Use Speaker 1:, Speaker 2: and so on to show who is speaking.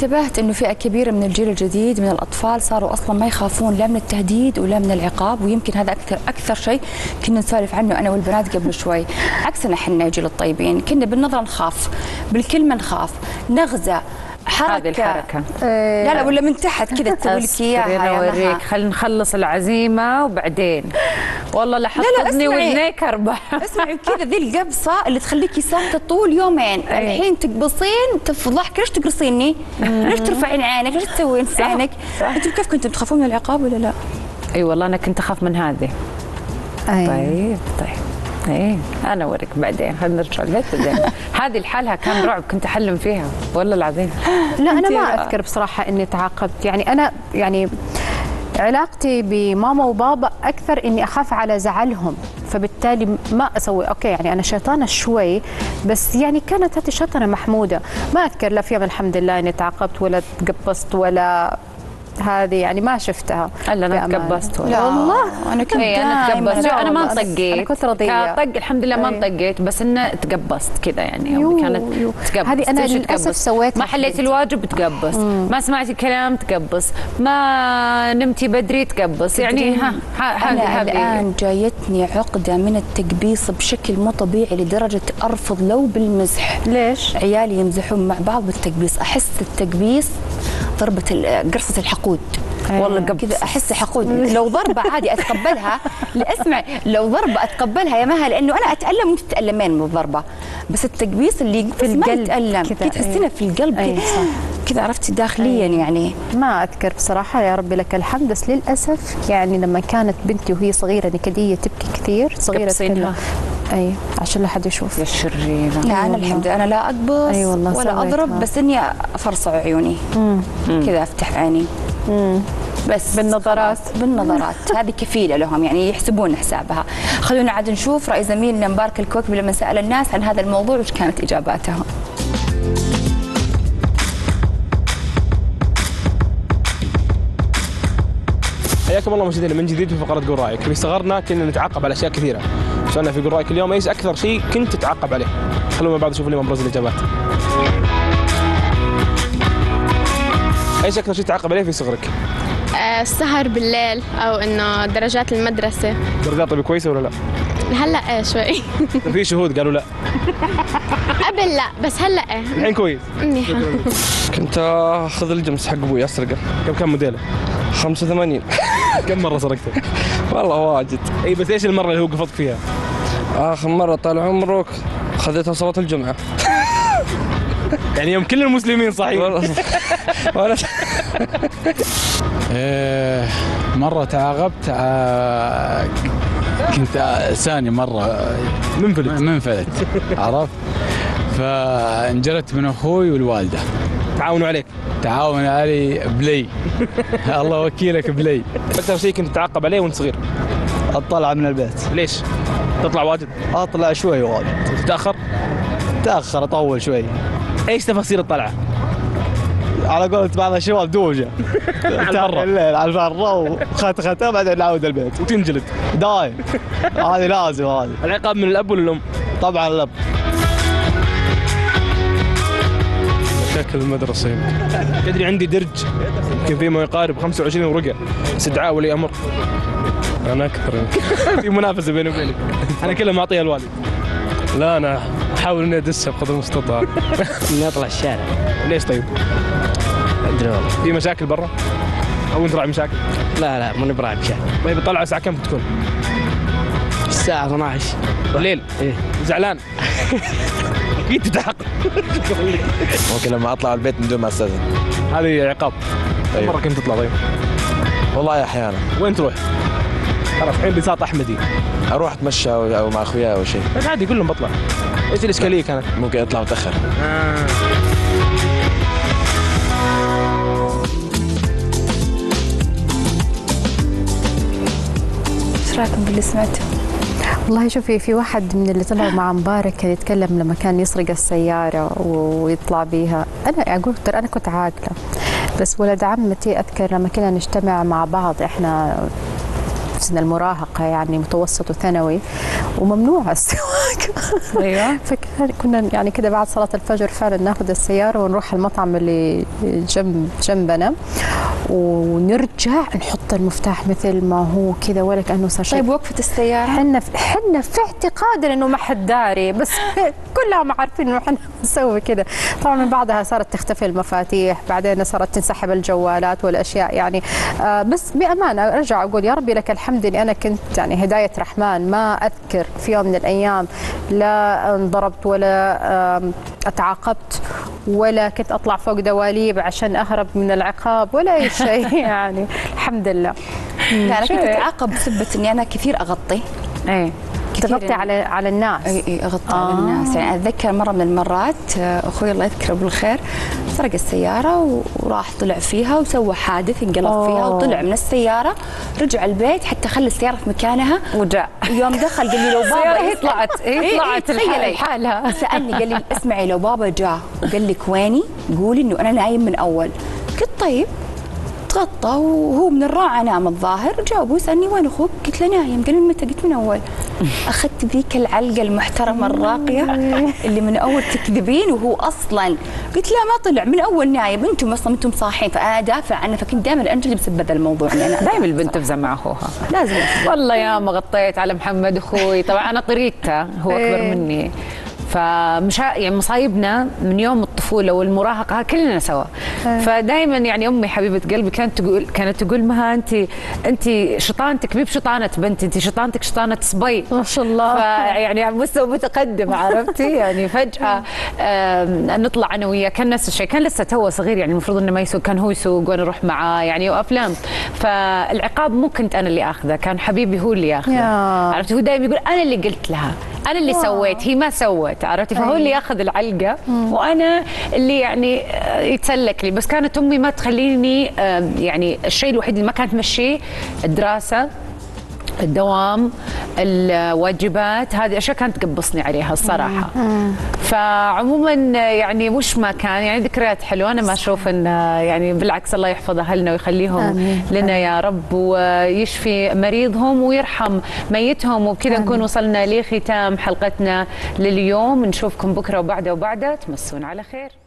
Speaker 1: انتبهت انه فئه كبيره من الجيل الجديد من الاطفال صاروا اصلا ما يخافون لا من التهديد ولا من العقاب، ويمكن هذا اكثر شيء كنا نسولف عنه انا والبنات قبل شوي. عكسنا احنا جيل الطيبين، كنا بالنظره نخاف، بالكلمه نخاف، نغزه، حركة.
Speaker 2: هذه الحركة
Speaker 1: لا لا ولا من تحت كذا تسوي لك اياها.
Speaker 2: اوريك، خلينا نخلص العزيمة وبعدين. والله لا حطتني ودنيك اربح.
Speaker 1: اسمعي كذا ذي القبصة اللي تخليكي ساكتة طول يومين، الحين تقبصين تفضحك، ليش تقرصيني؟ ليش ترفعين عينك؟ ليش تسوين في عينك؟ انتم كيف كنتم تخافون من العقاب ولا لا؟
Speaker 2: اي والله انا كنت اخاف من هذه. طيب ايه انا اوريك بعدين، خلينا نرجع البيت بعدين. هذه لحالها كان رعب، كنت احلم فيها والله العظيم.
Speaker 3: لا انا ما اذكر بصراحه اني تعاقبت، يعني انا يعني علاقتي بماما وبابا اكثر اني اخاف على زعلهم، فبالتالي ما اسوي اوكي يعني انا شيطانه شوي، بس يعني كانت هذه الشيطانه محموده. ما اذكر لا في يوم الحمد لله اني تعاقبت ولا تقبصت ولا هذه، يعني ما شفتها.
Speaker 2: الا انا تقبصت
Speaker 1: والله. انا كنت
Speaker 2: انا تقبصت، انا ما انطقيت،
Speaker 3: انا كنت رضيه.
Speaker 2: طق الحمد لله ما انطقيت، بس انه تقبصت كذا يعني. كانت تقبص،
Speaker 3: هذه انا للاسف سويتها.
Speaker 2: ما حليت الواجب تقبص، ما سمعتي الكلام تقبص، ما نمتي بدري تقبص، يعني
Speaker 1: أنا الآن جايتني عقدة من التقبيص بشكل مو طبيعي لدرجة أرفض لو بالمزح.
Speaker 3: ليش؟
Speaker 1: عيالي يمزحون مع بعض بالتقبيص، أحس التقبيص ضربة قرصة الحقود. والله كذا احس حقود. لو ضربه عادي اتقبلها. اسمع، لو ضربه اتقبلها يا مها، لانه انا اتالم وانت تتالمين من الضربه، بس التقبيص اللي في القلب يتالم كذا تحسينه في القلب كذا، عرفتي داخليا يعني.
Speaker 3: ما اذكر بصراحه، يا ربي لك الحمد، بس للاسف يعني لما كانت بنتي وهي صغيره نكديه تبكي كثير صغيره اي عشان لا حد يشوف.
Speaker 2: يا الشريره.
Speaker 1: لا انا الحمد لله انا لا اقبص ولا اضرب، بس اني افرصع عيوني كذا، افتح عيني بس بالنظرات هذه كفيله لهم، يعني يحسبون حسابها. خلونا عاد نشوف راي زميلنا مبارك الكوكبي لما سال الناس عن هذا الموضوع وش كانت اجاباتهم.
Speaker 4: حياكم الله مشاهدينا من جديد في فقره قول رايك. في صغرنا كنا نتعاقب على اشياء كثيره، سؤالنا في قول رايك اليوم ايش اكثر شيء كنت تتعاقب عليه؟ خلونا مع بعض نشوف اليوم ابرز الاجابات. ايش اكثر شيء تتعاقب عليه في صغرك؟
Speaker 5: السهر بالليل، او انه درجات المدرسه.
Speaker 4: درجات طيب كويسه ولا لا؟
Speaker 5: هلا شوي.
Speaker 4: في شهود قالوا لا.
Speaker 5: قبل لا، بس هلا
Speaker 4: الحين كويس.
Speaker 5: منيحه.
Speaker 6: كنت اخذ الجمس حق ابوي اسرقه.
Speaker 4: كم موديله؟
Speaker 6: 85.
Speaker 4: كم مره سرقته؟
Speaker 6: والله واجد.
Speaker 4: اي بس ايش المره اللي هو قفطك فيها؟
Speaker 6: اخر مره طال عمرك خذيتها صلاه الجمعه.
Speaker 4: يعني يوم كل المسلمين صحيح.
Speaker 6: ولا
Speaker 7: مرة تعاقبت، كنت ثاني مرة منفلت عرفت، فانجلت من اخوي والوالدة.
Speaker 4: تعاونوا عليك؟
Speaker 7: تعاون علي بلي. الله وكيلك بلي.
Speaker 4: اكثر شيء كنت تتعاقب عليه وانت صغير؟
Speaker 7: الطلعة من البيت.
Speaker 4: ليش؟ تطلع واجد؟
Speaker 7: اطلع شوي واجد.
Speaker 4: تتاخر؟
Speaker 7: تاخر اطول شوي.
Speaker 4: ايش تفاصيل الطلعة؟
Speaker 7: على قولة بعض الشباب دوجة.
Speaker 4: على
Speaker 7: الليل على البرة وختها بعدين نعود البيت
Speaker 4: وتنجلد
Speaker 7: دايم. هذه لازم. هذه
Speaker 4: العقاب من الاب ولا الام؟
Speaker 7: طبعا الاب.
Speaker 4: مشاكل المدرسة يمكن. تدري عندي درج يمكن فيه ما يقارب 25 ورقة استدعاء ولي امر.
Speaker 7: انا اكثر.
Speaker 4: في منافسة بيني وبينك. انا كلها معطيها الوالد.
Speaker 7: لا انا احاول اني ادسها بقدر المستطاع.
Speaker 8: اني اطلع الشارع.
Speaker 4: ليش طيب؟
Speaker 8: ادري والله.
Speaker 4: في مشاكل برا؟ او انت راعي مشاكل؟
Speaker 8: لا ماني براعي مشاكل.
Speaker 4: طيب الطلعة الساعة كم بتكون؟
Speaker 8: الساعة 12
Speaker 4: الليل؟
Speaker 8: ايه.
Speaker 4: زعلان؟ اكيد تتعاقب.
Speaker 6: ممكن لما اطلع البيت من دون ما استاذن.
Speaker 4: هذه عقاب.
Speaker 6: طيب.
Speaker 4: مرة كنت تطلع طيب؟
Speaker 6: والله احيانا.
Speaker 4: وين تروح؟ خلاص الحين بساط احمدي.
Speaker 6: اروح اتمشى او مع اخوياي او شيء.
Speaker 4: بس عادي قول لهم بطلع. ايش الاشكاليه كانت؟
Speaker 6: ممكن اطلع متاخر.
Speaker 1: ايش رايكم باللي سمعته؟
Speaker 3: والله شوفي، في واحد من اللي طلعوا مع مبارك كان يتكلم لما كان يسرق السيارة ويطلع بيها. أنا أقول ترى أنا كنت عاقلة، بس ولد عمتي أذكر لما كنا نجتمع مع بعض إحنا سن المراهقه يعني متوسط وثانوي، وممنوع السواق.
Speaker 2: ايوه.
Speaker 3: كنا يعني كده بعد صلاه الفجر فعلا ناخذ السياره ونروح المطعم اللي جنبنا، ونرجع نحط المفتاح مثل ما هو كذا ولا كانه صار شيء.
Speaker 1: طيب وقفه السياره
Speaker 3: حنا في اعتقاد انه ما حد داري، بس كلهم عارفين انه احنا نسوي كذا. طبعا من بعدها صارت تختفي المفاتيح، بعدين صارت تنسحب الجوالات والاشياء يعني. بس بامانه ارجع اقول يا ربي لك الحمد اني انا كنت يعني هدايه رحمن، ما اذكر في يوم من الايام لا انضربت ولا اتعاقبت ولا كنت اطلع فوق دواليب عشان اهرب من العقاب ولا اي شيء يعني الحمد لله.
Speaker 1: لا انا كنت اتعاقب بسبه اني انا كثير اغطي.
Speaker 3: ايه تغطي على الناس.
Speaker 1: اي اغطي على الناس. يعني اتذكر مره من المرات اخوي الله يذكره بالخير سرق السياره وراح طلع فيها وسوى حادث، انقلب فيها وطلع من السياره، رجع البيت حتى خلى السياره في مكانها
Speaker 2: وجاء.
Speaker 1: يوم دخل قال لي لو بابا
Speaker 2: هي طلعت
Speaker 1: لحالها. سالني قال لي اسمعي لو بابا جاء وقال لك ويني قولي انه انا نايم من اول. قلت طيب. تغطى وهو من الراعة نام الظاهر، جاء ابوي سالني وين اخوك؟ قلت له نايم. قال لي متى؟ قلت من اول. اخذت ذيك العلقه المحترمه الراقيه اللي من اول تكذبين وهو اصلا قلت لا ما طلع من اول نايم، انتم اصلا انتم صاحين. فانا دافع عنه، فكنت دائما انجلب بسبب هذا الموضوع.
Speaker 2: دائما البنت تفزع مع اخوها
Speaker 1: لازم.
Speaker 2: والله يا ما غطيت على محمد اخوي، طبعا انا طريقته هو اكبر مني، فمش يعني مصايبنا من يوم الطفوله والمراهقه كلنا سوا. فدائما يعني امي حبيبه قلبي كانت تقول مها انت شطانتك مي بشطانه بنت، انت شطانتك شطانه صبي
Speaker 3: ما شاء الله.
Speaker 2: فيعني على مستوى متقدم عرفتي. يعني فجاه نطلع انا وياه، كان نفس الشيء، كان لسه تو صغير يعني المفروض انه ما يسوق، كان هو يسوق وانا اروح معاه يعني وافلام. فالعقاب مو كنت انا اللي اخذه، كان حبيبي هو اللي ياخذه. عرفتي هو دائما يقول انا اللي قلت لها، انا اللي سويت، هي ما سوت، عرفتي. فهو اللي ياخذ العلقه وانا اللي يعني يتسلك لي. بس كانت امي ما تخليني يعني الشيء الوحيد اللي ما كانت تمشيه الدراسه، الدوام، الواجبات، هذه اشياء كانت تقبصني عليها الصراحه. فعموما يعني وش ما كان يعني ذكريات حلوه، انا ما اشوف ان يعني بالعكس الله يحفظ اهلنا ويخليهم لنا يا رب، ويشفي مريضهم ويرحم ميتهم. وبكذا نكون وصلنا لختام حلقتنا لليوم. نشوفكم بكره وبعده تمسون على خير.